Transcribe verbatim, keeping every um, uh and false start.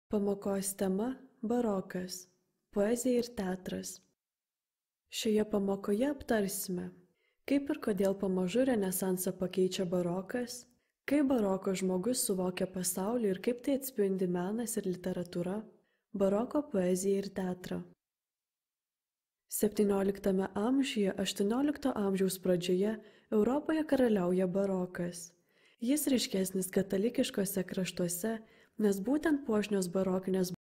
Pamokos tema – barokas, poezija ir teatras. Šioje pamokoje aptarsime, kaip ir kodėl pamažu renesansą pakeičia barokas, kaip baroko žmogus suvokia pasaulį ir kaip tai atspindi menas ir literatūra, baroko poeziją ir teatrą. septynioliktame amžiuje, aštuoniolikto amžiaus pradžioje Europoje karaliauja barokas. Jis ryškesnis katalikiškose kraštuose, nes būtent puošnios barokinės